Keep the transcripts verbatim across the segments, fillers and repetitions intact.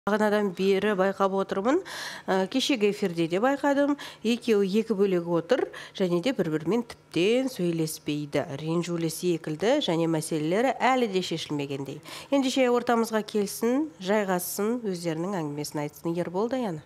Бағанадан бері байқап отырмын, кешегі эфирде де байқадым, екеуі екі бөлек отыр, және де бір-бірімен тіптен сөйлеспейді. Ренжулі секілді және мәселелері әлі де шешілмегендей. Ендеше ортамызға келсін, жайғассын, өздерінің әңгімесін айтсын. Ербол, Даяна.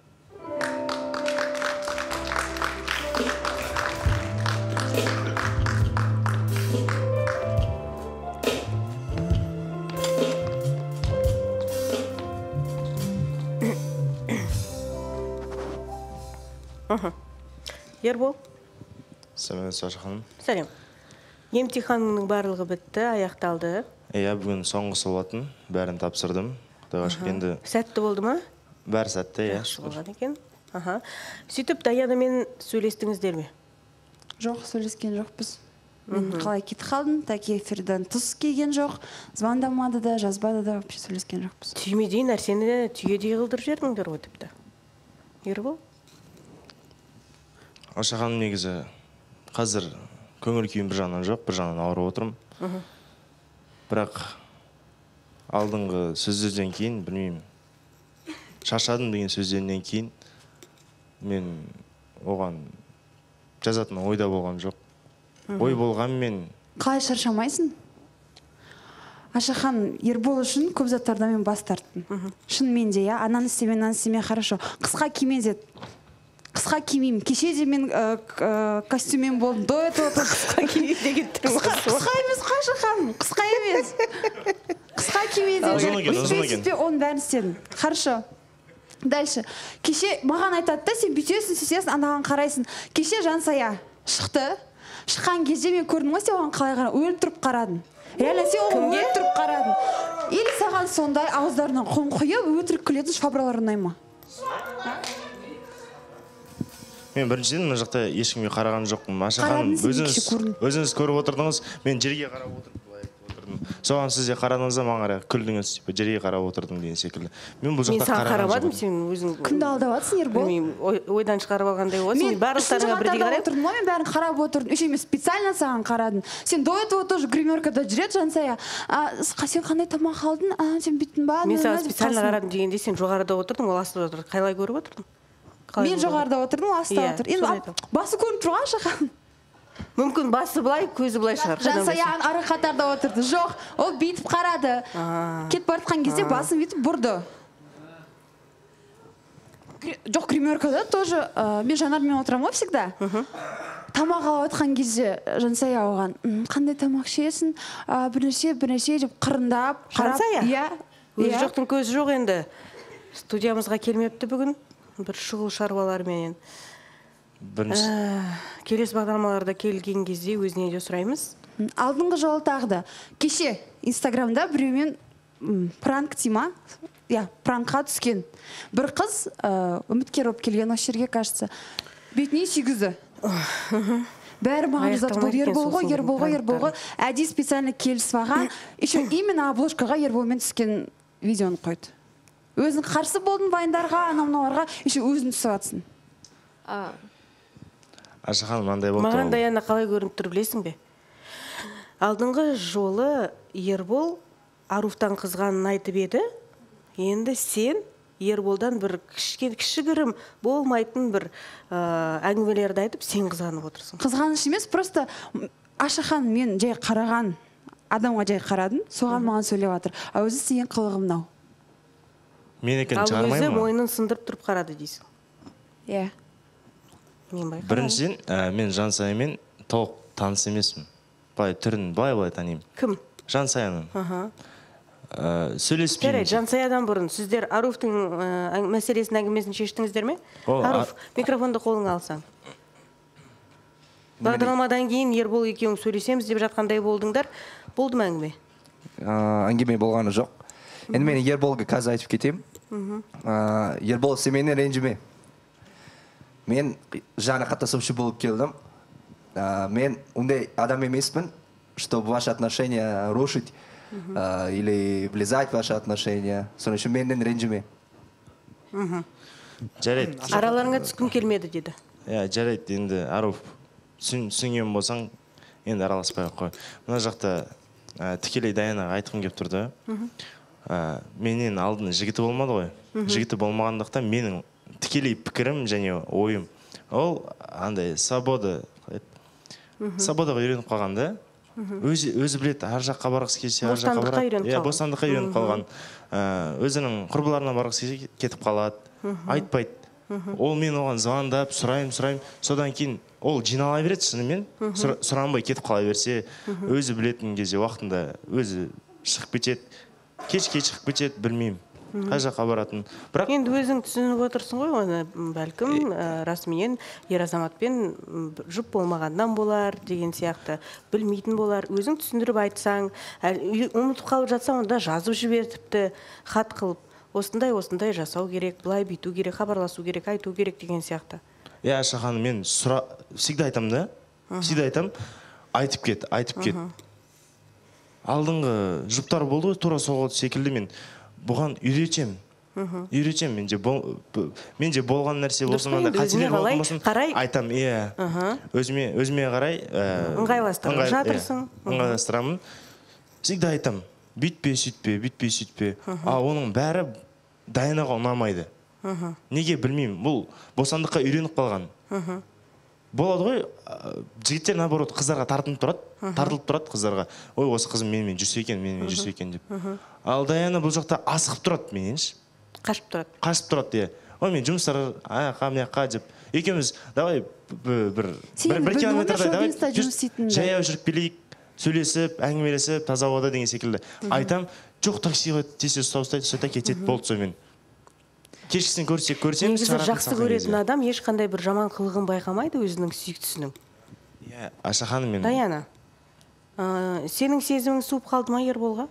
Ербол. Сәлеметсіз, Аша ханым. Сәлем. Емтиханның барлығы бітті, аяқталды. Иә, бүгін соңғысы болатын, бәрін тапсырдым. Құдайға шүкір, енді Сәтті болды ма? бәрі сәтті, иә. Жақсы болған екен. Аха. Сөйтіп, Даянамен сөйлестіңіздер ме? Жоқ, сөйлескен жоқпыз. Мен қалай кетіп қалдым, тәке эфирден тыс келген жоқ, звондамады да, жазбады да, вообще сөйлескен жоқпыз. Түймедей нәрсені түйедей қылдырып жердіңдер ғой тіпті. Ербол? Аша ханым, негізі қазір көңіл күйім бір жағынан жоқ, бір жағынан ауырып отырмын. Бірақ алдыңғы сөздерден кейін, білмеймін, шаршадым деген сөздерден кейін мен оған жазатын ойда болған жоқ. Ой болғанмен... Қалай шаршамайсың? Аша ханым, Ербол үшін көп заттардан мен бас тарттым. Шынымен де, ананы істеме, ананы істеме, хорошо. Қысқа киме деді. Қысқа кимеймін. Кеше де мен костюммен болдым. До этого қысқа кимеймін деген тұрмыз. Қысқа емес, Аша ханым, қысқа емес. Қысқа киме деді. Өйтпей оның бәрін істедім. Хорошо. Дальше. Кеше маған айтады да, сен бүйтесің, сөйтесің, анаған қарайсың. Кеше Жансая шықты. Шыққан кезде мен көрдім ғой, сен оған қалай қарадың? Өліп тұрып қарадың. Реально сен оған өліп тұрып қарадың. Или саған сондай ауыздарынан құм құйып, өтірік күлетін швабралар ұнай ма? Мен біріншіден мына жақта ешкімге қараған жоқпын. Аша ханым, өзіңіз көріп отырдыңыз, мен жерге қарап отырдым, былай отырдым. Соған сіз де қарадыңыз да, маған қарай күлдіңіз, жерге қарап отырдым деген секілді. Мен бұл жақта қараған жоқпын. Сен өзің кімді алдаватсың, Ербол? Ойдан шығарып алғандай боласың. Мен барлықтарыңа бірдей қараймын. Мен бәрін қарап отырдым. Еще мен специально саған қарадым. Сен до этого тоже гримеркада жүреді, Жансая. Сен қандай тамақ алдың? Сен бүттің ба? Мен саған специально қарадым дегенде сен жоғарыда отырдың, ол астында отырды. Қалай көріп отырдың? Мен жоғарыда отырдым, ол аста отыр. Енді басы көрініп тұрған, Аша ханым. Мүмкін басы былай, көзі былай шығар. Жансая ары қатарда отырды. Жоқ, ол бүйтіп қарады. Кетіп бартқан кезде басын бүйтіп бұрды. Жоқ, гримеркада тоже мен Жанармен отырам ғой всегда. Тамақ алып отқан кезде Жансая оған қандай тамақ ішесің, бірнеше бірнеше деп қырындап қарап. Жансая? Өзі жоқтың көзі жоқ енді. Студиямызға келмепті бүгін. Бір шұғыл шаруалармен. Келесі бағдарламаларда келген кезде өзіне де сұраймыз. Алдыңғы жолы тағды. Кеше Инстаграмда біреумен пранк тима, пранкқа түскен. Бір қыз үміткер болып келген осы жерге, кажется, бетіне сүйгізді. Бәрі маған жазады, бұл Ербол ғой, Ербол ғой, Ербол ғой. Әдей специально келісіп алған. Еще именно обложкаға Ерболмен түскен видеоны қойды. Өзің қарсы болдың вайндарға, анау-мынауларға, еще өзің түсіп атсың. Аша ханым, маңдай болды. Маған Даяна қалай көрініп тұр, білесің бе? Алдыңғы жолы Ербол Аруфтан қызғанын айтып еді. Енді сен Ерболдан бір кішігірім болмайтын бір әңгімелерді айтып, сен қызғанып отырсың. Қызғаныш емес, просто Аша ханым, мен жай қараған адамға жай қарадым, соған маған сөйлеп жатыр. А өзі істеген қылығы мынау. Мен екен шығармаймын. Ал өзі мойнын сындырып тұрып қарады дейсің. Иә. Біріншіден, мен Жансаямен толық таныс емеспін. Былай түрін былай-былай танимын. Кім? Жансаяның. Сөйлеспеймін. Жарайды, Жансаядан бұрын сіздер Аруфтың мәселесін әңгімесін шештіңіздер ме? Аруф, микрофонды қолыңа алсаң. Бағдарламадан кейін Ербол екеуің сөйлесеміз деп жатқандай болдыңдар. Болды ма әңгіме? Әңгіме болғаны жоқ. Енді мен Ерболға қазір айтып кетем. Ербол, сен мені ренжіме. Мен жаңа қатысушы болып келдім. Мен ондай адам емеспін, чтобы ваши отношения рушить или влезать в ваши отношения. Соның үшін менен ренжіме. Жарайды. Араларыңа түскім келмеді деді. Иә, жарайды. Енді Аруф, түсінген болсаң, енді араласпай қой. Мына жақта тікелей Даянаға айтқым келіп тұрды. Менен алдын жігіті болмады ғой. жігіті болмағандықтан менің тікелей пікірім және ойым ол андай свобода свободаға үйреніп қалған да. Өзі өзі біледі, ар жаққа барғысы келсе ар жаққа барады. Иә, бостандыққа үйреніп қалған. Өзінің құрбыларына барғысы келсе кетіп қалады. Айтпайды. Ол мен оған звондап, сұрайым, сұрайым. Содан кейін ол жинала береді шынымен. Сұранбай кетіп қала берсе, өзі білетін кезде уақытында өзі шығып кетеді. Кешке шығып кетеді, білмеймін. Қай жаққа баратын. Бірақ енді өзің түсініп отырсың ғой, оны бәлкім расымен ер азаматпен жұп болмағаннан болар деген сияқты білмейтін болар. Өзің түсіндіріп айтсаң, ұмытып қалып жатсаң, онда жазып жібер, тіпті хат қылып, осындай осындай жасау керек, былай бүйту керек, хабарласу керек, айту керек деген сияқты. Иә, Аша ханым, мен сұра всегда айтам да. Всегда айтам, айтып кет, айтып кет. Алдыңғы жұптар болды ғой, тура сол секілді мен бұған үйретем. Үйретем, менде менде болған нәрсе болсын, мында қателер болған болсын, айтам, иә. Өзіме өзіме қарай ыңғайластырып жатырсың. Ыңғайластырамын. Всегда айтам, бүйтпе, сөйтпе, бүйтпе, сөйтпе. А оның бәрі дайынаға ұнамайды. Неге білмеймін, бұл бостандыққа үйреніп қалған. Болады ғой, жігіттер наоборот қыздарға тартынып тұрады, тартылып тұрады қыздарға. Ой, осы қызым менімен жүрсе екен, менімен жүрсе екен деп. Ал Даяна бұл жақта асығып тұрады мененш. Қашып тұрады. Қашып тұрады, иә. Ой, мен жұмыстар аяққа, мияққа деп. Екеуміз, давай бір бір километрдай, давай жаяу жүріп келейік, сөйлесіп, әңгімелесіп, таза ауада деген секілді. Айтам, жоқ, таксиға тез ұстап ұстайды, сөйта кетеді, болды сонымен. Кешкісін көрсек көрсем, негізі жақсы көретін адам ешқандай бір жаман қылығын байқамайды өзінің сүйіктісінің. Иә, Аша ханым, мен Даяна, сенің сезімің суып қалды ма Ерболға?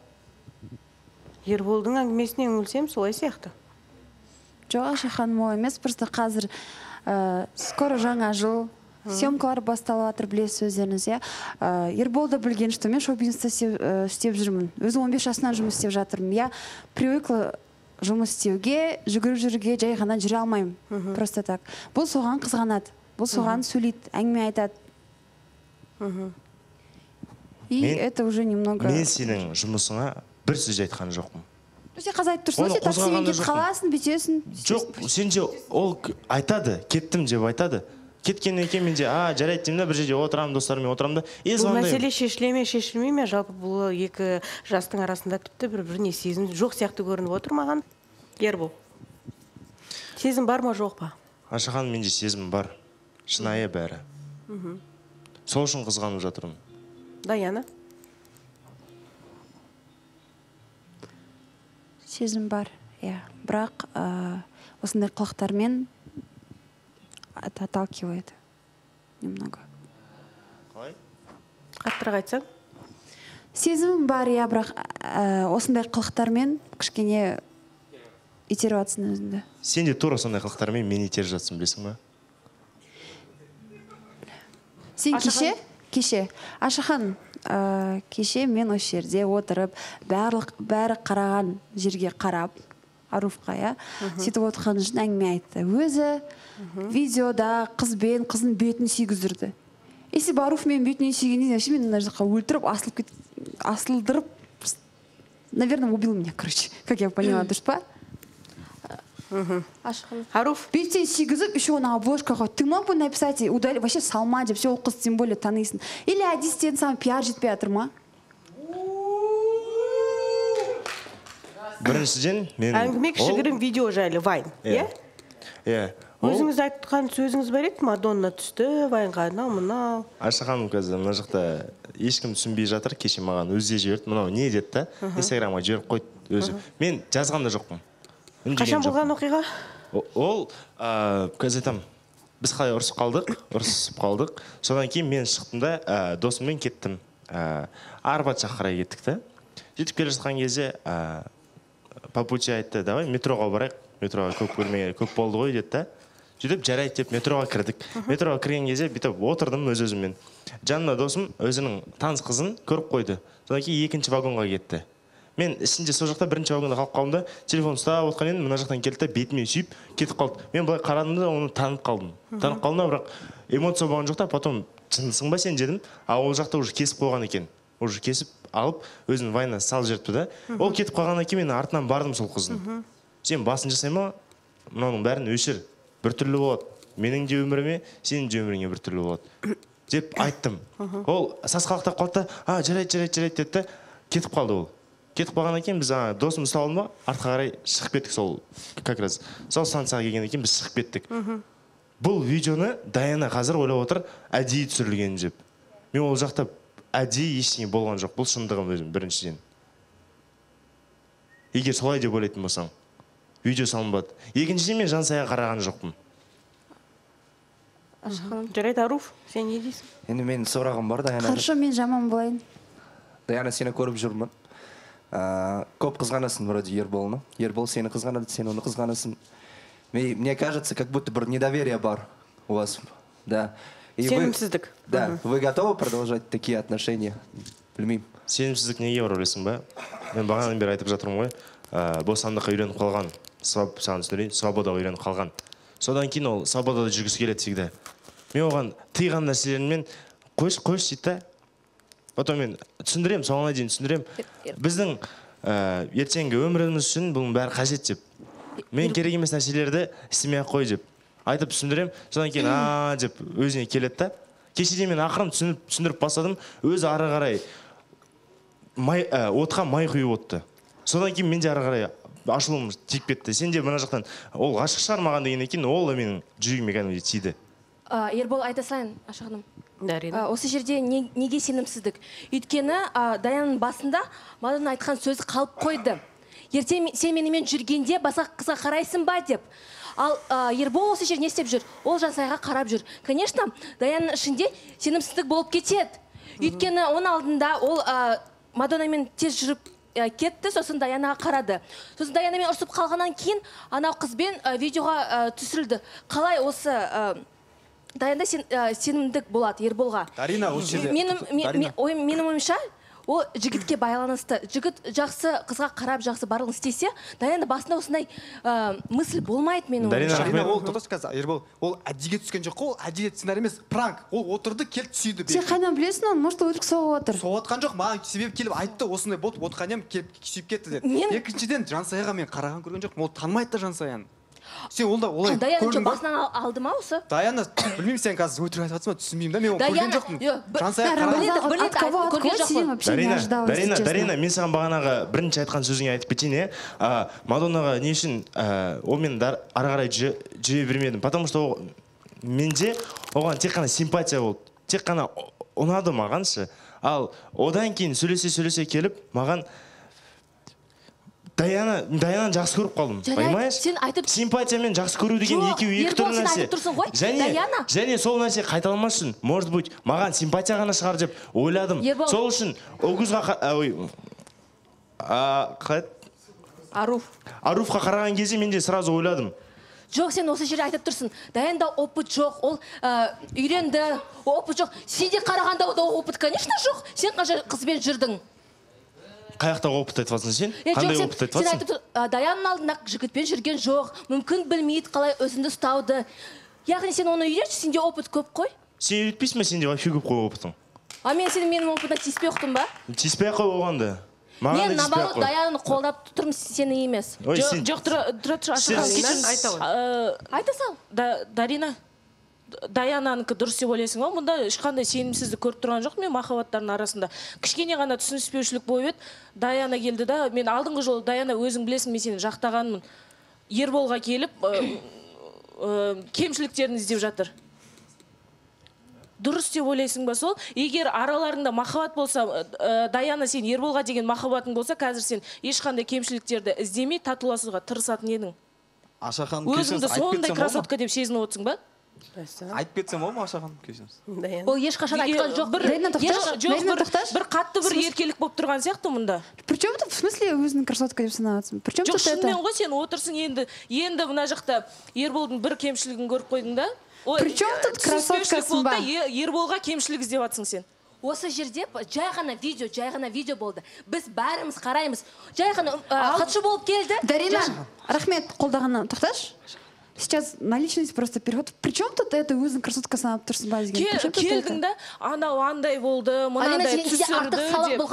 Ерболдың әңгімесіне үңілсем солай сияқты. Жоқ, Аша ханым, ол емес, просто қазір скоро жаңа жыл, съемкалар басталып жатыр, білесіз өздеріңіз, иә. Ерболды білген, что мен шоу-бизнесте істеп жүрмін. Өзім он бес жасынан жұмыс істеп жатырмын. Я привыкла жұмыс істеуге, жүгіріп жүруге жай ғана жүре алмаймын. Просто так. Бұл соған қызғанады. Бұл соған сөйлейді, әңгіме айтады. И это уже немного... Мен сенің жұмысыңа бір сөз айтқан жоқпын. Сен қазір айтып тұрсың, сен таксимен кетіп қаласың, бүйтесің. Жоқ, сен же ол айтады, кеттім деп айтады. Кеткеннен кейін менде, а, жарайды деймін да, бір жерде отырамын, достарыммен отырамын да. Бұл мәселе шешіле ме, шешілмей ме? Жалпы бұл екі жастың арасында тіпті бір-біріне сезім жоқ сияқты көрініп отыр маған. Ербол, сезім бар ма, жоқ па? Аша ханым, менде сезім бар. Шынайы бәрі. Сол үшін қызғанып жатырмын. Даяна? Сезім бар, иә. Бірақ осындай қылықтармен это отталкивает немного. Қалай? Қаттырақ айтсаң? Сезімім бар, иә, бірақ осындай қылықтармен кішкене итеріп жатсың өзіңді. Сен де тура сондай қылықтармен мен итеріп жатсың, білесің ба? Сен кеше, кеше, Аша ханым, кеше мен осы жерде отырып, бәрі қараған жерге қарап, Аруфқа, иә, сөйтіп отырған үшін әңгіме айтты. Өзі видеода қызбен қыздың бетін сүйгіздірді. Если бы Аруф мен бетінен сүйгенде, мен мына жаққа өлтіріп, асылдырып, наверное, убил меня, короче, как я поняла, дұрыс па? Аруф, бетінен сүйгізіп, еще оны обложкаға, ты мог бы написать, удали, вообще салма деп, все ол қыз тем более танисың. Или әдістен сам пиар жетпей жатыр ма? Біріншіден, мен... әңгіме кішігірім видео жайлы, Вайн, иә? Иә. Өзіңіз айтқан сөзіңіз бар еді, Мадонна түсті, Вайнға, мынау, мынау. Аша ханым, қазір мына жақта ешкім түсінбей жатыр, кеше маған өзі жіберді, мынау не деді да, инстаграмға жіберіп қойды өзі. Мен жазған да жоқпын. Қашан болған оқиға? Ол, қазір айтам, біз қалай ұрысып қалдық, ұрысып қалдық. Содан кейін мен шықтым да, досыммен кеттім. Арбат жаққа қарай кеттік та. Жетіп келе жатқан кезде по пути айтты, давай метроға барайық, метроға көп көрмей, көп болды ғой деді да. Сөйтіп жарайды деп метроға кірдік. Метроға кірген кезде бүйтіп отырдым өз өзіммен. Жанымда досым өзінің таныс қызын көріп қойды. Содан кейін екінші вагонға кетті. Мен ішінде сол жақта бірінші вагонда қалып қалдым да, телефон ұстап отқан едім, мына жақтан келді, бетіме сүйіп кетіп қалды. Мен былай қарадым да, оны танып қалдым. Танып қалдым да, бірақ эмоция болған жоқ та, потом шындысың ба сен дедім. А ол жақта уже кесіп қойған екен. Уже кесіп алып өзінің вайнына салып жіберіпті да. Ол кетіп қалғаннан кейін мен артынан бардым сол қыздың. сен басын жасайма, мынаның бәрін өшір. Біртүрлі болады. Менің де өміріме, сенің де өміріңе біртүрлі болады. Деп айттым. Ол сасқалақтап қалды, а, жарайды, жарайды, жарайды деді, кетіп қалды ол. Кетіп қалғаннан кейін біз досымыз салды ма, артқа қарай шығып кеттік сол, как раз. Сол станцияға келгеннен кейін біз шығып кеттік. Бұл видеоны Даяна қазір ойлап отыр, әдейі түсірілгенін деп. Мен ол жақта әдейі ештеңе болған жоқ. Бұл шындығым өзім біріншіден. Егер солай деп ойлайтын болсаң, видео салынбады. Екіншіден мен Жансаяға қараған жоқпын. Жарайды, Аруф, сен не дейсің? Енді мен сұрағым бар Даяна. Қаршы мен жаман болайын. Даяна, сені көріп жүрмін. Көп қызғанасың вроде Ерболны. Ербол сені қызғанады, сен оны қызғанасың. Мне кажется, как будто бір недоверие бар у вас. Да. Сенімсіздік. Да. Вы готовы продолжать такие отношения? Білмеймін. Сенімсіздік неге бар ойлайсың ба? Мен бағанадан бері айтып жатырмын ғой. Бостандыққа үйреніп қалған. Саған түсіндірейін, свободаға үйреніп қалған. Содан кейін ол свободада жүргісі келеді всегда. Мен оған тыйған нәрселермен қойш, қойш дейді да. Потом мен түсіндірем, соңына дейін түсіндірем. Біздің ертеңгі өміріміз үшін бұның бәрі қажет деп. Мен керек емес нәрселерді істемей ақ қой деп. Айтып түсіндірем, содан кейін а деп өзіне келеді да. Кешеде мен ақырын түсіндіріп бастадым, өзі ары қарай отқа май құйып отты. Содан кейін мен де ары қарай ашылуым тиіп кетті. Сен де мына жақтан ол ғашық шығар маған дегеннен кейін ол да менің жүрегіме кәдімгідей тиді. Ербол, айта салайын, Аша ханым. Дарина. Осы жерде неге сенімсіздік? Өйткені Даяның басында Мадонна айтқан сөзі қалып қойды. Ертең сен менімен жүргенде басқа қызға қарайсың ба деп. Ал Ербол осы жер не істеп жүр? Ол Жансаяға қарап жүр. Конечно, Даяның ішінде сенімсіздік болып кетеді. Өйткені оның алдында ол Мадоннамен тез жүріп кетті, сосын Даянаға қарады. Сосын Даянамен ұрсып қалғаннан кейін анау қызбен видеоға түсірілді. Қалай осы Даянда сенімдік болады Ерболға? Дарина, осы жерде. Менің ойымша, ол жігітке байланысты. Жігіт жақсы қызға қарап жақсы барлығын істесе, Даяна басында осындай мысль болмайды менің ойымша. Дарина, ол тоқтасы қазір, Ербол, ол әдеге түскен жоқ, ол әдеге сценарий емес, пранк. Ол отырды, келіп түсейді. Сен қайдан білесің оны? Может, өтірік соғып отыр? Соғып отқан жоқ, маған себеп келіп айтты, осындай болды, отқан ем келіп сүйіп кетті деп. Екіншіден Жансаяға мен қараған көрген жоқпын, ол танымайды да Жансаяны. Сен ол да олай көрдің ба? Басынан алды ма осы? Даяна, білмеймін, сен қазір өтірік айтып жатсың ба, түсінбеймін да, мен оны көрген жоқпын. Жансая Дарина, Дарина, мен саған бағанағы бірінші айтқан сөзіңе айтып кетейін, Мадоннаға не үшін ол мен ары қарай жүре бермедім, потому что менде оған тек қана симпатия болды, тек қана ұнады мағаншы, ал одан кейін сөйлесе-сөйлесе келіп, маған Даяна, Даянаны жақсы көріп қалдым, понимаешь? Симпатия мен жақсы көру деген екеуі екі түрлі нәрсе. Және сол нәрсе қайталанбас үшін, может быть, маған симпатия ғана шығар деп ойладым. Сол үшін Огузға Аруфқа қараған кезде мен де сразу ойладым. Жоқ, сен осы жерде айтып тұрсың. Даянда опыт жоқ, ол үйренді, опыт жоқ. Сен де қарағанда опыт, конечно, жоқ. Сен қанша қызбен жүрдің? Қаяқта опыт айтып жатсың сен? Қандай опыт айтып жатсың? Сен айтып Даянның алдында жігітпен жүрген жоқ, мүмкін білмейді қалай өзіңді ұстауды. Яғни сен оны үйретші, сенде опыт көп қой. Сен үйретпейсің бе, сенде вообще көп қой опытың? А мен сенің менің опытына тиіспей ұқтым ба? Тиіспей қой оғанда. Мен наоборот Даянны қолдап тұрмын, сені емес. Жоқ, тұра тұр, айта сал. Дарина, Даянанікі дұрыс деп ойлайсың ба? Мұнда ешқандай сенімсіздік көріп тұрған жоқ мен махаббаттардың арасында. Кішкене ғана түсініспеушілік болып еді. Даяна келді да, мен алдыңғы жолы Даяна өзің білесің, мен сені жақтағанмын. Ерболға келіп кемшіліктерін іздеп жатыр. Дұрыс деп ойлайсың ба сол? Егер араларында махаббат болса, Даяна сен Ерболға деген махаббатың болса, қазір сен ешқандай кемшіліктерді іздемей татуласуға тырысатын едің. Аша ханым, өзіңді сондай красотка деп сезініп отырсың ба? Айтып кетсем ол ма, Аша ханым, кешіріңіз? Ол ешқашан айтқан жоқ. Бір қатты бір еркелік болып тұрған сияқты мұнда. Причем тут в смысле өзінің красотка деп санаватсың? Причем тут это? Жоқ, шынымен ғой, сен отырсың енді, енді мына жақта Ерболдың бір кемшілігін көріп қойдың да. Причем тут красоткасын ба? Ерболға кемшілік іздеп жатсың сен. Осы жерде жай ғана видео, жай ғана видео болды. Біз бәріміз қараймыз. Жай ғана хатшы болып келді. Дарина, рахмет, қолдағаннан тоқташы. Сейчас на личность просто переход. Причем тут это өзің красоткасын алып тұрсың ба деген? Келдің да, анау андай болды, мынандай түсірді деп. болғанда,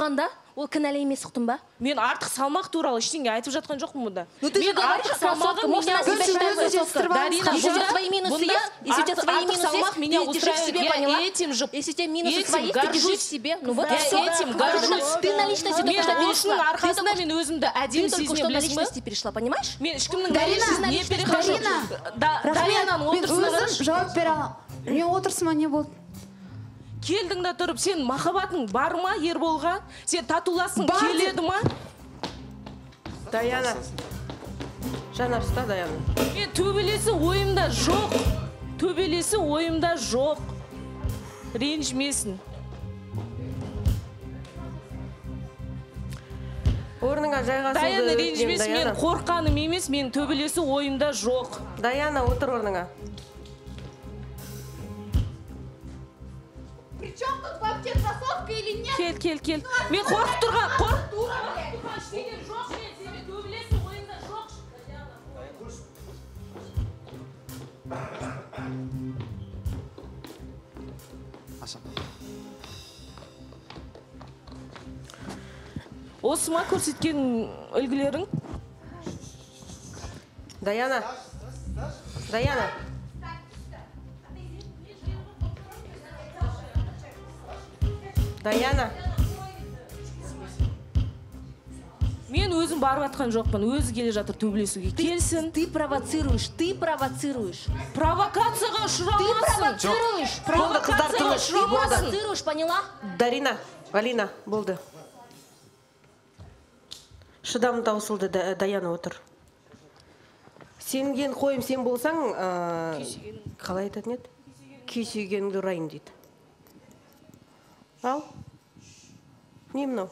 Ол кінәлі емес ұқтың ба? Мен артық салмақ туралы ештеңе айтып жатқан жоқпын мұнда. Ну ты же говоришь, красотка, может, она себя считает красоткой. Если у тебя свои минусы есть, если у тебя свои минусы есть, ты держишь в себе, поняла? Если у тебя минусы свои есть, ты держишь в себе. Ну вот и все. Этим горжусь. Ты на личности только что перешла. Арқасында мен өзімді әдемі Ты только что сезіне на білесің бе? личности перешла, понимаешь? Мен ешкімнің личностіне не перехожу. Даринаның Мен отырысына өзім қарашы. жауап бере аламын. Мен отырысыма не болды? Келдің да тұрып, сен махаббатың бар ма Ерболға? Сен татуласың келеді ма? Даяна. Жанар, ұста Даяна. Мен төбелесі ойымда жоқ. Төбелесі ойымда жоқ. Ренжімесін. Орныңа жайғасыңды. Даяна ренжімесін, мен қорқаным емес, мен төбелесі ойымда жоқ. Даяна, отыр орныңа. Причем тут вообще красотка или нет? Кел, кел, кел. Мен қорқып тұрған, қорқып. Осы ма көрсеткен үлгілерің? Даяна. Даяна. Даяна. Мен өзім барып атқан жоқпын, өзі келе жатыр төбелесуге. Келсін. Ты провоцируешь, ты провоцируешь. Провокацияға Ты ұшырамасын. провоцируешь. Болды, қыздар, Провокацияға тыныш. Ты ұшырамасын. провоцируешь, поняла? Дарина, Алина, болды. Шыдам таусылды, Да- Даяна отыр. Сенген қойым сен болсаң, ә, қалай айтатын еді? Күйсегеніңді ұрайын дейді. Ал. Не мынау?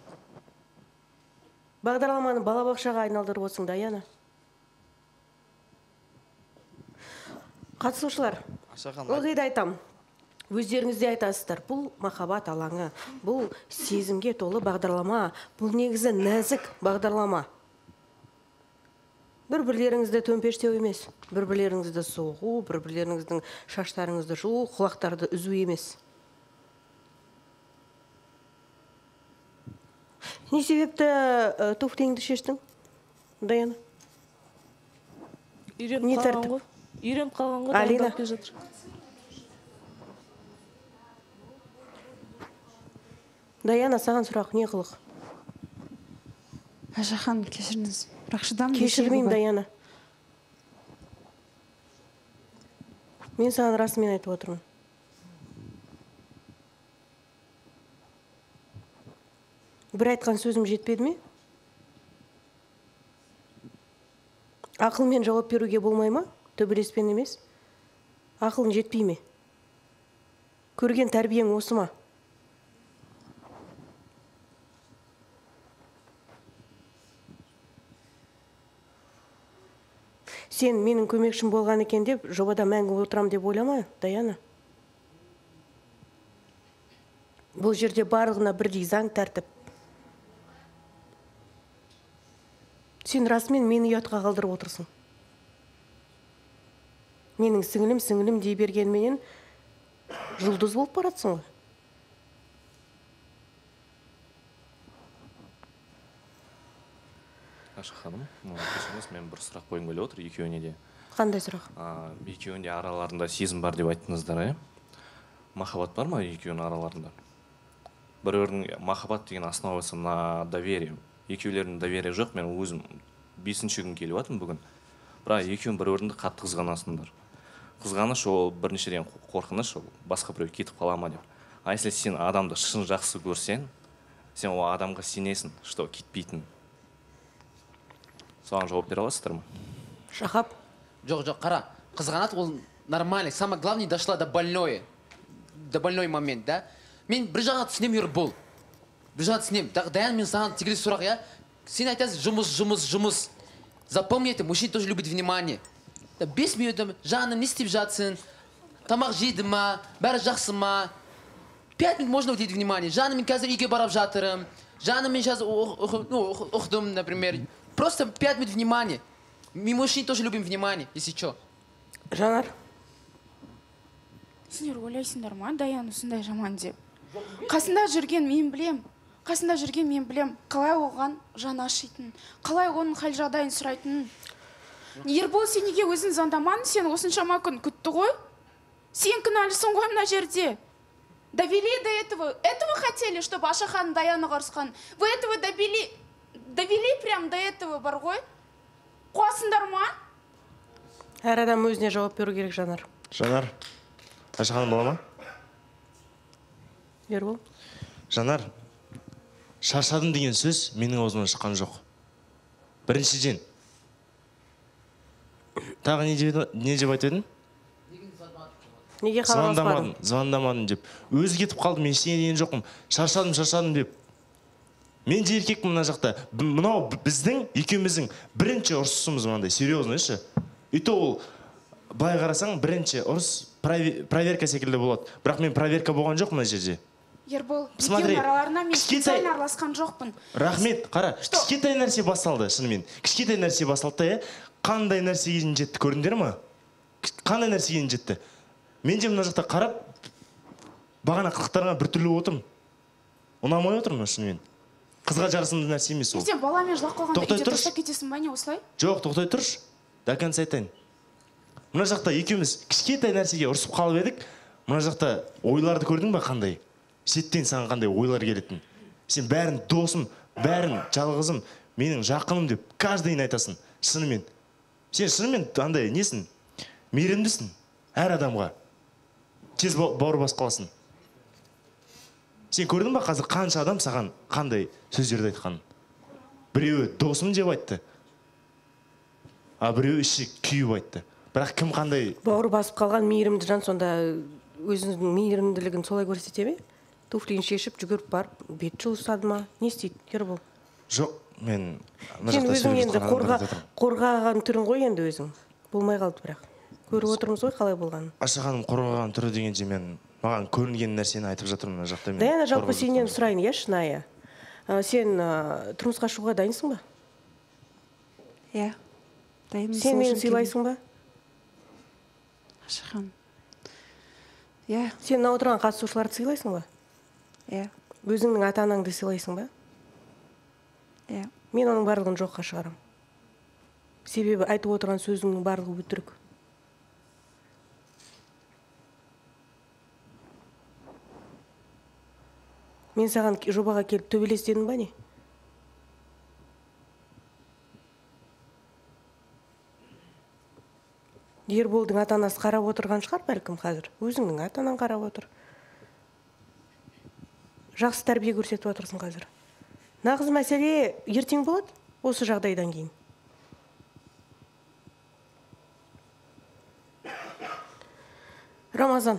Бағдарламаны балабақшаға айналдырып отырсың, Даяна. Қатысушылар, ылғи да айтам. Өздеріңізде айтасыздар, бұл махаббат алаңы, бұл сезімге толы бағдарлама, бұл негізі нәзік бағдарлама. Бір-бірлеріңізді төмпештеу емес, бір-бірлеріңізді соғу, бір-бірлеріңіздің шаштарыңызды жуу, құлақтарды үзу емес. Не себепті туфлиңді шештің, Даяна? Не Үйреніп қалған тәртіп? ғой. Үйреніп қалған ғой. Алина. дайындалып келе жатыр. Даяна, саған сұрақ, не қылық? Ажахан, кешіріңіз. Бірақ шыдам Кешірмеймін, Даяна. Мен саған расымен айтып отырмын. Бір айтқан сөзім жетпеді ме? Ақылмен жауап беруге болмай ма? Төбелеспен емес. Ақылың жетпей ме? Көрген тәрбиең осы ма? Сен менің көмекшім болған екен деп, жобада мәңгі отырам деп ойлама, Даяна. Бұл жерде барлығына бірдей заң тәртіп. Сен расымен мені ұятқа қалдырып отырсың. Менің сіңілім, сіңілім дей бергенменен жұлдыз болып баратсың ғой. Аша ханым, кешіріңіз, мен бір сұрақ қойғым келіп отыр екеуіне де. Қандай сұрақ? А, екеуінде араларында сезім бар деп айттыңыздар, иә? Махаббат бар ма екеуінің араларында? Бір-бірінің махаббат деген основасы на доверие. Екеулерінің доверие жоқ, мен өзім бесінші күн келіп жатырмын бүгін. Бірақ екеуін бір-біріңді қатты қызғанасыңдар. Қызғаныш ол біріншіден қорқыныш, ол басқа біреу кетіп қала ма деп. А если сен адамды шын жақсы көрсең, сен ол адамға сенесің, что кетпейтін. Соған жауап бере аласыздар ма? Шахап. Жоқ, жоқ, қара. Қызғанат ол нормально. Самое главное, дошла до больное. До больной момент, да? Мен бір жаға түсінем Ербол. Бір жаға түсінем. Даян, мен саған тегілі сұрақ, я? Сен айтасың, жұмыс, жұмыс, жұмыс. Запомни это, мужчина тоже любит внимание. Бес минут, жаным, не істеп жатсың? Тамақ жейді ма? Бәрі жақсы ма? Пять минут можно уделить внимание. Жаным, мен қазір үйге барап жатырым. Жаным, мен сейчас ұқтым, например. Просто пять минут внимания. Мы мужчины тоже любим внимание, если что. Жанар. Сендер ойлайсыңдар ма, Даян осындай жаман деп. Қасында жүрген мен білем. қасында жүрген мен білем, қалай оған жаны ашитынын, қалай оның хал жағдайын сұрайтынын. Ербол, сен неге өзің звондамадың? Сен осыншама күн күтті ғой? Сен кінәлісің ғой мына жерде. Довели до этого. Этого хотели, чтобы Ашахан Даяны ұрысқан. Вы этого добили, довели прям до этого бар ғой? Қуасыңдар ма? Әр адам өзіне жауап беру керек, Жанар. Жанар, Ашахан бола ма? Ербол. Жанар, шаршадым деген сөз менің аузымнан шыққан жоқ. Біріншіден, тағы не деп айтып едің? Неге хабарласпадың? Звондамадым деп. Өзі кетіп қалды, мен ештеңе деген жоқпын. Шаршадым, шаршадым деп. Мен де еркекпін мына жақта. Мынау біздің екеуміздің бірінші ұрысымыз мынандай, серьезный ше. И то ол былай қарасаң, бірінші ұрыс проверка секілді болады. Бірақ мен проверка болған жоқ мына жерде. Ербол, екеуінің араларына мен специально араласқан жоқпын. Рахмет, қара, кішкентай нәрсе басталды, шынымен. Кішкентай нәрсе басталды, е? Қандай нәрсеге жетті, көрдіңдер ме? Қандай нәрсеге жетті? Мен де мына жақта қарап, бағана қылықтарыңа бір түрлі отырмын. Ұнамай отырмын, шынымен. Қызға жарысымды нәрсе емес ол. Сен баламен жылап қалғанда үйде тастап кетесің ба, не осылай? Жоқ, тоқтай тұршы. До конца айтайын. Мына жақта екеуміз кішкентай нәрсеге ұрысып қалып едік. Мына жақта ойларды көрдің ба қандай? Сеттен саған қандай ойлар келетін. Сен бәрін досым, бәрін жалғызым, менің жақыным деп каждыйын айтасың. Шынымен. Сен шынымен андай несің? Мейірімдісің әр адамға. Тез бауыр бас қаласың. Сен көрдің ба қазір қанша адам саған қандай сөздерді айтқан? Біреуі досым деп айтты. А біреуі іші күйіп айтты. Бірақ кім қандай? Бауыр басып қалған мейірімді жан сонда өзінің мейірімділігін солай көрсете ме? Туфлиін шешіп, жүгіріп барып, бет жуыстады ма? Не істейді, Ербол? Жоқ, мен... Сен өзің енді қорғаған түрін ғой енді өзің. Болмай қалды бірақ. Көріп отырмыз ғой қалай болғанын. Ашаханым қорғаған түрі дегенде мен маған көрінген нәрсені айтып жатырмын мына жақта. Даяна, жалпы сенен сұрайын, иә, шынайы. Сен тұрмысқа шығуға дайынсың ба? Иә, дайынмын. Сен мені сыйлайсың ба? Ашахан. Иә. Сен мына отырған қатысушыларды сыйлайсың ба? Иә. Өзіңнің ата-анаңды сыйлайсың ба? Иә. Мен оның барлығын жоққа шығарам. Себебі айтып отырған сөзіңнің барлығы өтірік. Мен саған жобаға келіп төбелес дедім ба не? Ерболдың ата-анасы қарап отырған шығар бәлкім қазір. Өзіңнің ата-анаң қарап отыр. Жақсы тәрбие көрсетіп отырсың қазір. Нағыз мәселе ертең болады осы жағдайдан кейін. Рамазан.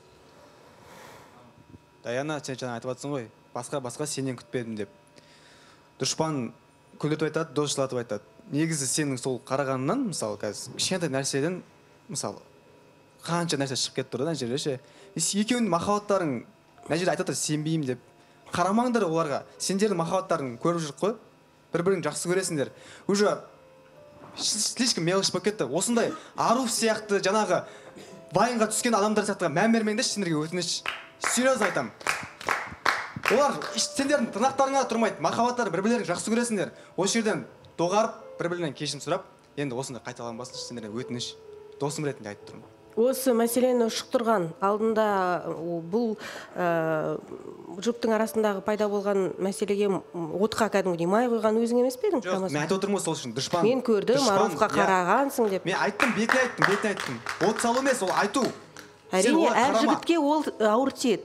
Даяна, сен жаңа айтып жатсың ғой, басқа-басқа сенен күтпедім деп. Дұшпан күлдетіп айтады, дос жылатып айтады. Негізі сенің сол қарағанынан, мысалы, қазір кішкентай нәрседен, мысалы, қанша нәрсе шығып кетіп тұр да жерде ше. Екеуінің махаббаттарың мына жерде айтады сенбеймін деп. Қарамаңдар оларға. Сендердің махаббаттарың көріп жүрік қой. Бір-бірін жақсы көресіңдер. Уже слишком мелочь болып кетті. Осындай Аруф сияқты жаңағы вайнға түскен адамдар сияқты мән бермеңдер, сендерге өтініш. Серьезно айтам. Олар сендердің тырнақтарыңа тұрмайды. Махаббаттары бір-бірлерін жақсы көресіңдер. Осы жерден доғарып, бір-бірлерінен кешірім сұрап, енді осындай қайталанбасын, сендерге өтініш. Досым ретінде айтып тұрмын. Осы мәселені ұшықтырған алдында бұл жұптың арасындағы пайда болған мәселеге отқа кәдімгідей май қойған өзің емес пе едің? Жоқ, мен айтып отырмын сол үшін дұшпан. Мен көрдім, Аруфқа қарағансың деп. Мен айттым, бетіне айттым, бетіне айттым. От салу емес, ол айту. Әрине, әр жігітке ол ауыр тиеді.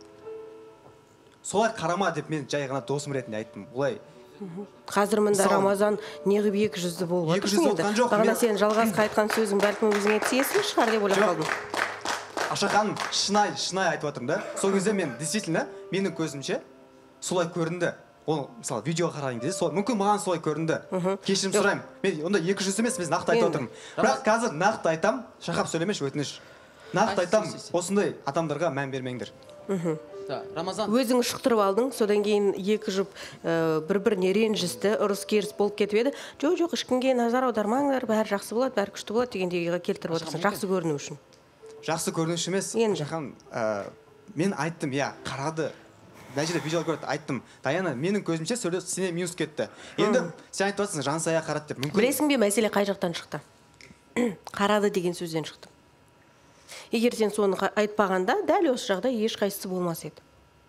Солай қарама деп мен жай ғана досым ретінде айттым. Олай. Қазір мында Рамазан неғып екі жүзді болып отырсың енді. Бағана сен жалғасқа айтқан сөзің бәлкім өзіңе тиесілі шығар деп ойлап қалдым. Ашахан, шынай, шынай айтып отырмын да. Сол кезде мен действительно менің көзімше солай көрінді. Ол мысалы видеоға қараған кезде сол мүмкін маған солай көрінді. Кешірім сұраймын. Мен онда екі жүз емес, мен нақты айтып отырмын. Бірақ қазір нақты айтам, шақап сөйлемеші, өтініш. Нақты айтам, осындай адамдарға мән бермеңдер. Рамазан. Өзің ұшықтырып алдың, содан кейін екі жұп бір-біріне ренжісті, ұрыс керіс болып кетіп еді. Жоқ, жоқ, ешкімге назар аудармаңдар, бәрі жақсы болады, бәрі күшті болады дегендегі келтіріп отырсың, жақсы көріну үшін. Жақсы көріну үшін емес, Ашахан, мен айттым, иә, қарады. мына жерде видео көрді, айттым, Даяна, менің көзімше сөйлес сене минус кетті. Енді сен айтып жатсың, жансая қарады деп. Мүмкін білесің бе, мәселе қай жақтан шықты? Қарады деген сөзден шықты. Егер сен соны айтпағанда, дәл осы жағдай ешқайсысы болмас еді.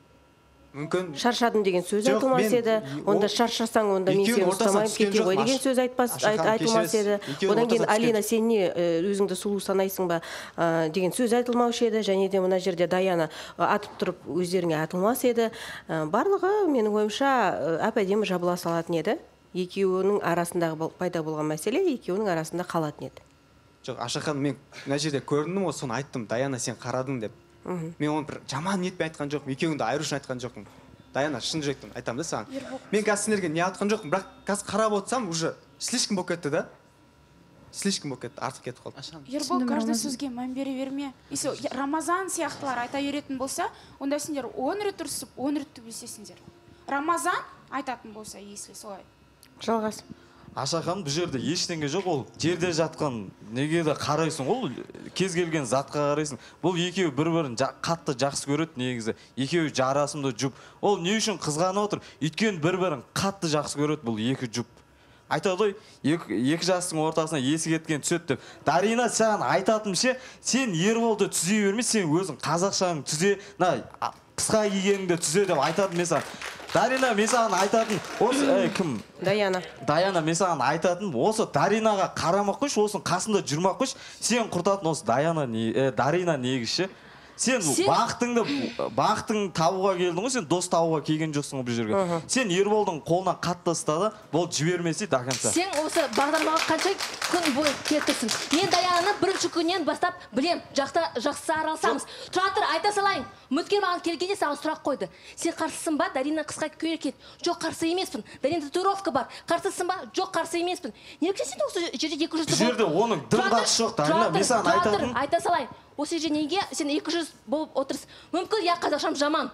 мүмкін Шаршадым деген сөз айтылмас еді. Онда шаршасаң, онда мен сені ұстамайым кете ғой деген сөз айтылмас еді. Одан кейін Алина, сен не өзіңді сұлу санайсың ба деген сөз айтылмаушы еді. Және де мына жерде Даяна атып тұрып өздеріңе атылмас еді. Барлығы менің ойымша әп-әдемі жабыла салатын еді. Екеуінің арасындағы пайда болған мәселе екеуінің арасында қалатын еді. Жоқ, Ашахан, мен мына жерде көрдім ғой, соны айттым. Даяна, сен қарадың деп. Мен оны бір жаман ниетпен айтқан жоқпын, екеуіңді айыру үшін айтқан жоқпын. Даяна, шын жүректен айтамын да саған. Мен қазір сендерге не айтқан жоқпын, бірақ қазір қарап отырсам, уже слишком болып кетті да. Слишком болып кетті, артық кетіп қалды. Ербол, каждый сөзге мән бере берме. Если Рамазан сияқтылар айта беретін болса, онда сендер он рет ұрсып, он рет төбелесесіңдер. Рамазан айтатын болса, если солай. Жалғас. Ашахан, бұл жерде ештеңе жоқ, ол жерде жатқан неге де қарайсың, ол кез келген затқа қарайсың. Бұл екеуі бір-бірін қатты жақсы көреді негізі. Екеуі жарасымды жұп. Ол не үшін қызғанып отыр? Өйткені бір-бірін қатты жақсы көреді бұл екі жұп. Айтады ғой, екі жастың ортасына есі кеткен түседі деп. Дарина, саған айтатым ше, сен Ерболды түзе берме, сен өзің қазақшаң түзе, қысқа кигеніңді түзе деп айтатым мен саған. Дарина, мен саған айтатын, осы кім? Даяна. Даяна, мен саған айтатын, осы Даринаға қарамақ қойшы, осының қасында жүрмақ қойшы, сен құртатын осы Даяна, Дарина негізші. Сен бақытыңды, бақытың табуға келдің ғой, сен дос табуға келген жоқсың бұл жерге. Сен Ерболдың қолынан қатты ұстады, бұл жібермесе до конца. Сен осы бағдарламаға қанша күн бойы кетірсің. Мен Даянаны бірінші күннен бастап білем, жақсы араласамыз. Тұра тұр, айта салайын. Үміткер маған келгенде саған сұрақ қойды. Сен қарсысың ба? Дарина қысқа көйлек. Жоқ, қарсы емеспін. Дарина татуировка бар. Қарсысың ба? Жоқ, қарсы емеспін. Неге сен осы жерде екі жүз жерде оның дым қатысы жоқ, Дарина, мен саған айтатын. Айта салайын. Осы жерде неге сен екі жүз болып отырсың? Мүмкін, я қазақшам жаман.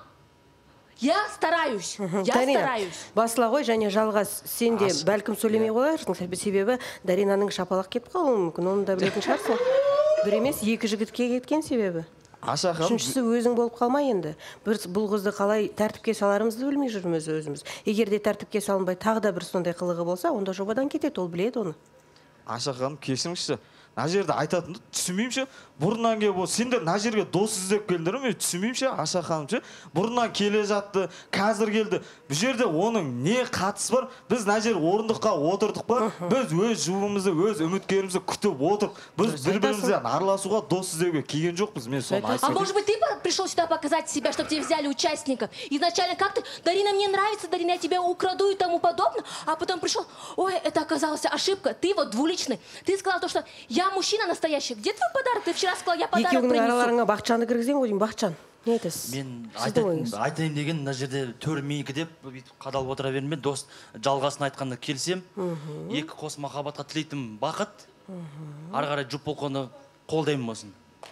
Я стараюсь. Я стараюсь. Басыла ғой, және жалғас, сен де бәлкім сөйлемей қоярсың, себебі Даринаның шапалақ кетіп қалуы мүмкін, оны да білетін шығарсың. Бір емес, екі жігітке кеткен себебі. Үшіншісі өзің болып қалмай енді. Бұл қызды қалай тәртіпке саларымызды білмей жүрміз өзіміз. Егер де тәртіпке салынбай тағы да бір сондай қылығы болса, онда жобадан кетеді, ол біледі оны. Ашақаным, кешіріңізші. Мына жерде айтатынды түсінбеймін ше. Бұрыннан келіп, сендер мына жерге дос іздеп келдіңдер ме? Түсінбеймін ше, Ашақаным ше. Бұрыннан келе жатты, қазір келді. Бұл жерде оның не қатысы бар? Біз мына жер орындыққа отырдық па? Біз өз жұбымызды, өз үміткерімізді күтіп отырып, біз бір-бірімізден араласуға, дос іздеуге келген жоқпыз. Мен соны айтсам. А может быть, ты пришел сюда показать себя, чтобы тебе взяли участников? Изначально как ты, Дарина, мне нравится, Дарина, я тебя украду и тому подобное, а потом пришел, ой, это оказалась ошибка, ты вот двуличный. Ты сказал то, что я мужчина настоящий. Где твой подарок? Ты вчера сказала, я подарок принесу. Екеуінің араларыңа Бақытжанды кіргізген ғой деймін, Бақытжан. Не айтасыз? Мен айтайын деген, мына жерде төр менікі деп қадалып отыра берме, дос жалғасын айтқанда келсем, екі қос махаббатқа тілейтін бақыт, ары қарай жұп болғаны қолдаймын болсын.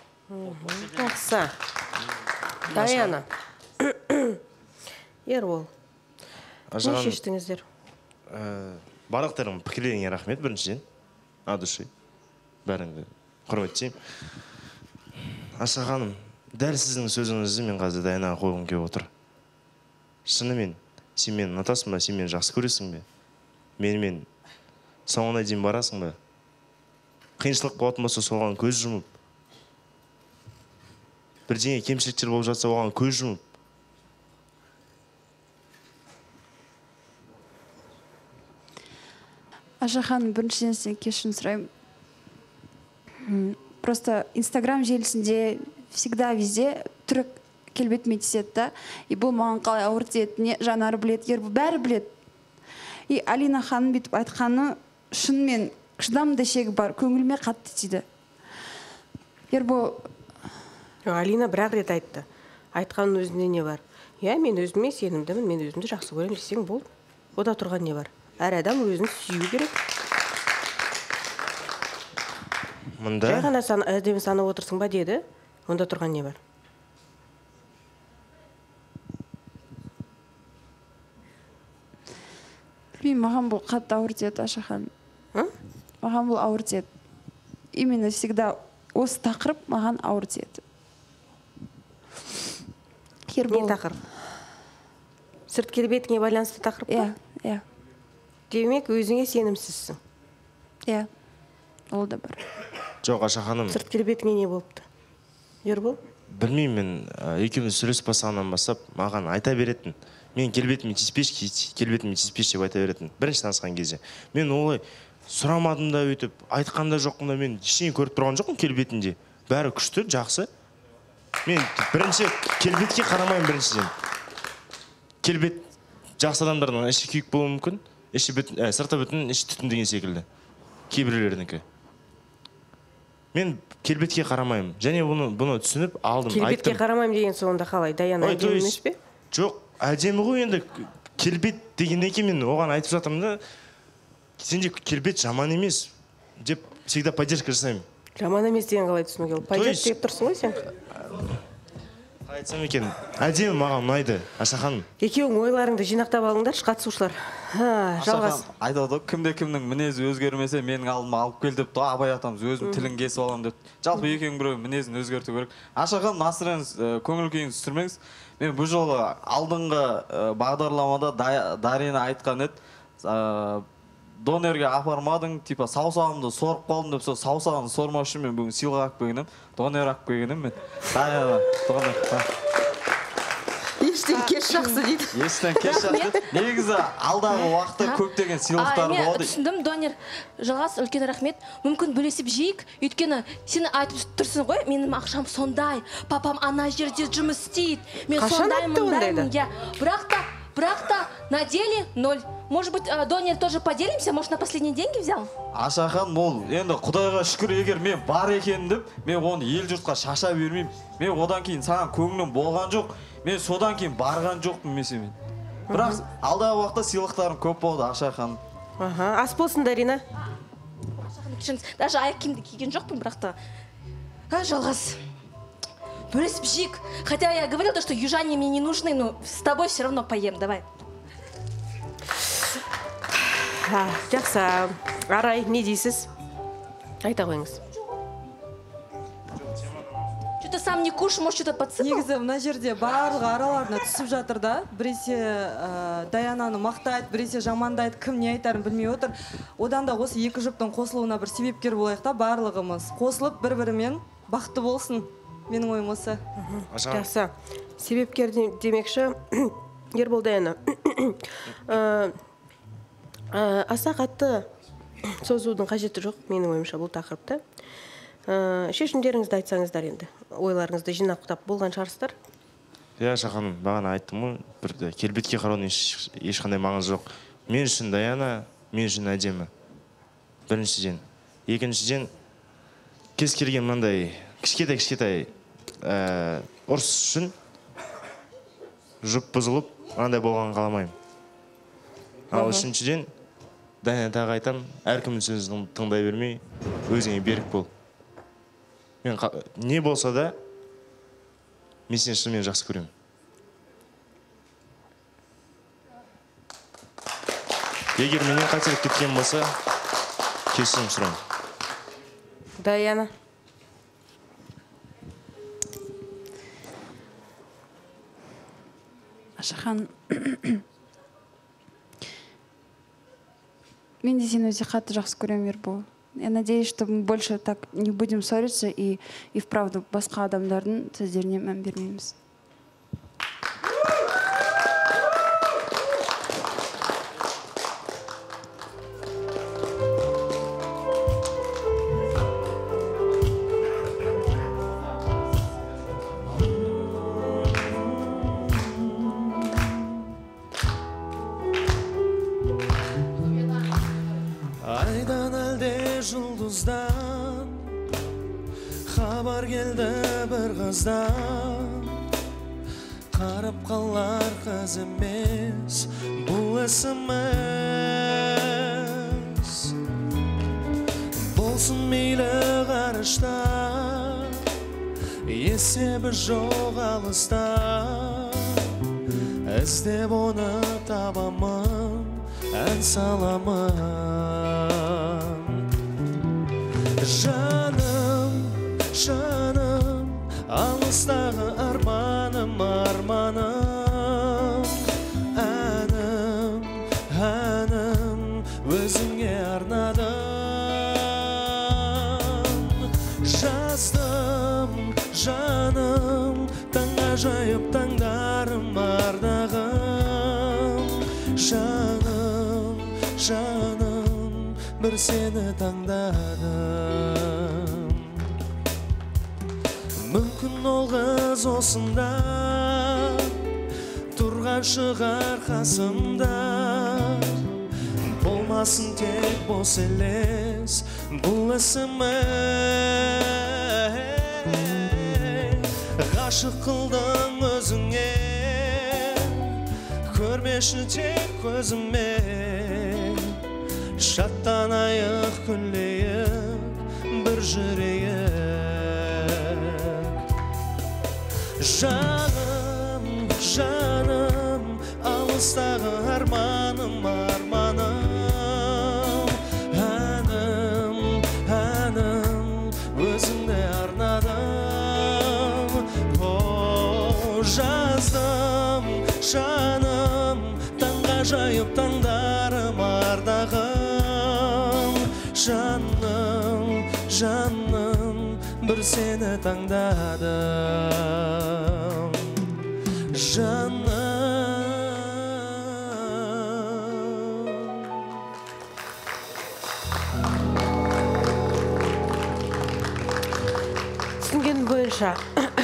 Жақсы. Даяна. Ербол. Не шештіңіздер? Барлықтарың пікірлеріңе рахмет біріншіден. От души. Бәріңді құрметтеймін. Ашақаным, дәл сіздің сөзіңізді мен қазір Даянаға қойғым келіп отыр. Шынымен, сен мені ұнатасың ба, сен мені жақсы көресің бе? Менімен соңына дейін барасың ба? Қиыншылық болатын болса соған көз жұмып, бірдеңе кемшіліктер болып жатса оған көз жұмып. Ашахан, біріншіден сен кешірім сұраймын. Просто Инстаграм желісінде всегда везде түрік келбетіме тиіседі да. И бұл маған қалай ауыр тиетініне Жанар біледі, Ербол бәрі біледі. И Алина ханым бүйтіп айтқаны шынымен шыдамды шегі бар, көңіліме қатты тиді. Ербол... Алина бір-ақ рет айтты. Айтқанның өзінде не бар? Я, мен өзіме сенімдімін, мен өзімді жақсы көремін десең болды. Ода тұрған не бар? Әр адам өзін сүю керек. Мұнда? Жай ғана әдемі санап отырсың ба деді, онда тұрған не бар? Мен маған бұл қатты ауыр тиеді, Ашахан. Маған бұл ауыр тиеді. Именно всегда осы тақырып маған ауыр тиеді. Не тақырып? Сырт келбетіңе байланысты тақырып па? Иә, иә. Демек, өзіңе сенімсізсің. Иә, ол да бар. Жоқ, Аша ханым. Сырт келбетіңе не болыпты? Ербол? Білмеймін, мен екеуміз сөйлесіп бастағаннан бастап маған айта беретін. Мен келбетіме тиіспеші, келбетіме тиіспеші деп айта беретін. Бірінші танысқан кезде. Мен олай сұрамадым да өйтіп, айтқанда жоқпын да, мен ештеңе көріп тұрған жоқпын келбетінде. Бәрі күшті, жақсы. Мен бірінші келбетке қарамаймын біріншіден. Келбет жақсы адамдардың іші күйік болуы мүмкін, іші бүтін, ә, сырты бүтін, іші түтін деген секілді. Кейбіреулердікі. Мен келбетке қарамаймын. Және бұны бұны түсініп алдым, айттым. Келбетке қарамаймын деген соңында қалай? Даяна әдемі емес пе? Жоқ, әдемі ғой енді. Келбет дегеннен кейін мен оған айтып жатырмын да, сенде келбет жаман емес деп всегда поддержка жасаймын. Жаман емес деген қалай түсінуге болады? Поддержка деп тұрсың ғой сен? Қалай айтсам екен, әдемі маған ұнайды, Аша ханым. Екеуің ойларыңды жинақтап алыңдаршы, қатысушылар. Жалғас. Айтады, кімде-кімнің мінезі өзгермесе, менің алдыма алып кел деп, Абай атамыз өзім тілін кесіп аламын деп. Жалпы екеуің біреу мінезін өзгерту керек. Аша ханым, насырыңыз, көңіл күйіңізді түсірмеңіз. Мен бұл жолы алдыңғы бағдарламада Дарина айтқан еді, донерге апармадың, типа саусағымды сорып қалдым деп, сол саусағымды сормау үшін мен бүгін сыйлық алып келгенім, донер алып келгенім мен. Даяна, донер. Ештен кеш жақсы дейді. Ештен кеш жақсы. Негізі алдағы уақытта көптеген сыйлықтар болады. Мен түсіндім, донер. Жалғас, үлкен рахмет. Мүмкін бөлесіп жейік. Өйткені сені айтып тұрсың ғой, менің ақшам сондай. Папам ана жерде жұмыс істейді. Мен сондаймын, даймын. Бірақ та, бірақ та на деле ноль. Может быть, донер тоже поделимся? Может, на последние деньги взял? Аша ханым, ол енді Құдайға шүкір, егер мен бар екенін деп, мен оны ел жұртқа шаша бермеймін. Мен одан кейін саған көңілім болған жоқ. Мен содан кейін барған жоқпын мен. Бірақ алдағы уақытта сыйлықтарым көп болды, Аша ханым. Аха, ас болсын, Дарина. Даже аяқ киімді киген жоқпын, бірақ та. Жалғас. Бөлесіп жейік. Хотя я говорила, что южане мне не нужны, но с тобой все равно поем, давай. Жақсы, Арай, не дейсіз? Айта қойыңыз. Что-то сам не кушай, может, что-то подсыпал? Негізі мына жерде барлығы араларына түсіп жатыр да. Біресе Даянаны мақтайды, біресе жамандайды, кім не айтарын білмей отыр. Одан да осы екі жұптың қосылуына бір себепкер болайық та, барлығымыз қосылып бір-бірімен бақытты болсын. Менің ойым осы. Жақсы. Себепкер демекші, Ербол, Даяна. Аса қатты созудың қажеті жоқ, менің ойымша бұл тақырыпта. Шешімдеріңізді айтсаңыздар енді, ойларыңызды жинақтап болған шығарсыздар. Иә, Аша ханым, бағана айттым ғой, бір келбетке қараудың ешқандай маңызы жоқ. Мен үшін Даяна, мен үшін әдемі. Біріншіден. Екіншіден, кез келген мынандай кішкетай-кішкетай ұрыс үшін жұп бұзылып, мынандай болған қаламаймын. Ал үшіншіден, Даяна тағы айтам, әркімнің сөзін тыңдай бермей, өзіңе берік бол. Мен не болса да, мен сені шынымен жақсы көремін. Егер менен қателік кеткен болса, кешірім сұраймын. Даяна. Ашахан, мен де сені өте қатты жақсы көремін, Ербол. Я надеюсь, что мы больше так не будем ссориться и, и вправду басқа адамдардың сөздеріне мән бермейміз. Aydan әлде жұлдыздан хабар келді бір қыздан, қарап қалар қыз емес бұл есіміз. Болсын мейлі ғарышта, есебі жоқ алыста, іздеп оны табамын, ән саламын. Жаным, жаным, алыстағы арманым, арманым, бір сені таңдадым. Мүмкін ол қыз осында тұрған шығар қасымда. Болмасын тек бос елес бұл ісіме. Ғашық қылдың өзіңе, көрмеші тек көзіме. Шаттанайық күлейік бір жүрейік. Жаным, жаным, алыстағы арманым, арманым. Әнім, әнім, өзіңде арнадым. О, жаздым, жаным, таңға жайып таңдарым ардағым. Жаным, жаным, бір сені таңдадым. Жаным. Түсінген бойынша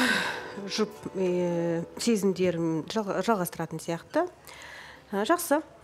жұп сезімдерім жалғастыратын сияқты. Жақсы.